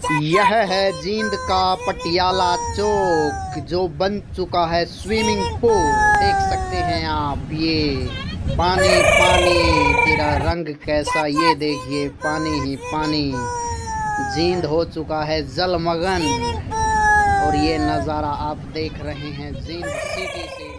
यह है जींद का पटियाला चौक जो बन चुका है स्विमिंग पूल। देख सकते हैं आप, ये पानी पानी, तेरा रंग कैसा, ये देखिए पानी ही पानी। जींद हो चुका है जलमग्न और ये नज़ारा आप देख रहे हैं जींद सिटी से।